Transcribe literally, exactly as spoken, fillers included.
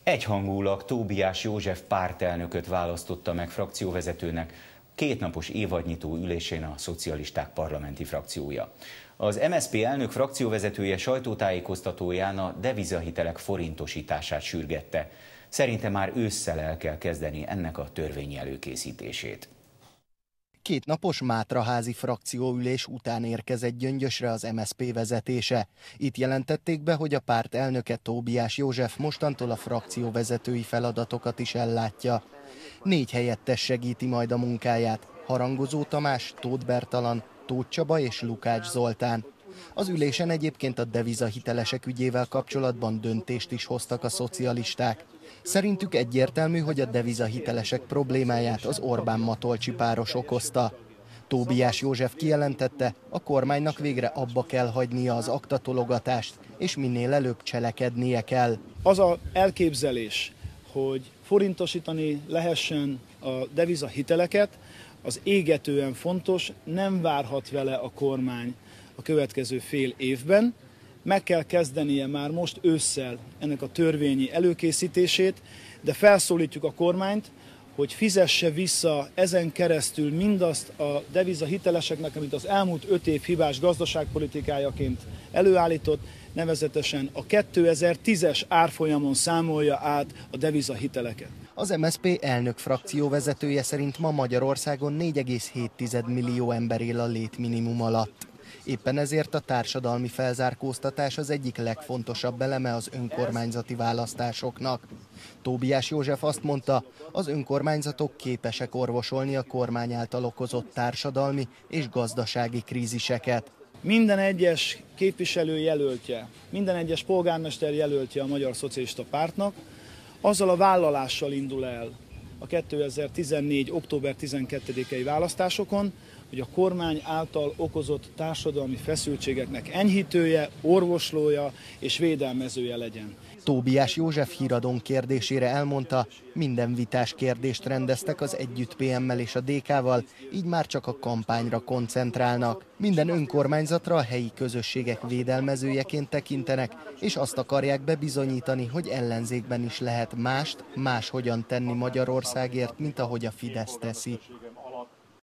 Egyhangúlag Tóbiás József pártelnököt választotta meg frakcióvezetőnek kétnapos évadnyitó ülésén a szocialisták parlamenti frakciója. Az em es zé pé elnök frakcióvezetője sajtótájékoztatóján a devizahitelek forintosítását sürgette. Szerinte már ősszel el kell kezdeni ennek a törvényi előkészítését. Két napos mátraházi frakcióülés után érkezett Gyöngyösre az em es zé pé vezetése. Itt jelentették be, hogy a párt elnöke Tóbiás József mostantól a frakcióvezetői feladatokat is ellátja. Négy helyettes segíti majd a munkáját: Harangozó Tamás, Tóth Bertalan, Tóth Csaba és Lukács Zoltán. Az ülésen egyébként a devizahitelesek ügyével kapcsolatban döntést is hoztak a szocialisták. Szerintük egyértelmű, hogy a devizahitelesek problémáját az Orbán-Matolcsi páros okozta. Tóbiás József kijelentette, a kormánynak végre abba kell hagynia az aktatologatást, és minél előbb cselekednie kell. Az az elképzelés, hogy forintosítani lehessen a devizahiteleket, az égetően fontos, nem várhat vele a kormány a következő fél évben. Meg kell kezdenie már most ősszel ennek a törvényi előkészítését, de felszólítjuk a kormányt, hogy fizesse vissza ezen keresztül mindazt a devizahiteleseknek, amit az elmúlt öt év hibás gazdaságpolitikájaként előállított, nevezetesen a kétezer-tízes árfolyamon számolja át a devizahiteleket. Az em es zé pé elnök frakcióvezetője szerint ma Magyarországon négy egész hét millió ember él a létminimum alatt. Éppen ezért a társadalmi felzárkóztatás az egyik legfontosabb eleme az önkormányzati választásoknak. Tóbiás József azt mondta, az önkormányzatok képesek orvosolni a kormány által okozott társadalmi és gazdasági kríziseket. Minden egyes képviselő jelöltje, minden egyes polgármester jelöltje a Magyar Szocialista Pártnak azzal a vállalással indul el a kétezer-tizennégy. október tizenkettedikei választásokon, hogy a kormány által okozott társadalmi feszültségeknek enyhítője, orvoslója és védelmezője legyen. Tóbiás József híradón kérdésére elmondta, minden vitás kérdést rendeztek az Együtt pé emmel és a dé ká-val, így már csak a kampányra koncentrálnak. Minden önkormányzatra a helyi közösségek védelmezőjeként tekintenek, és azt akarják bebizonyítani, hogy ellenzékben is lehet mást, máshogyan tenni Magyarországért, mint ahogy a Fidesz teszi.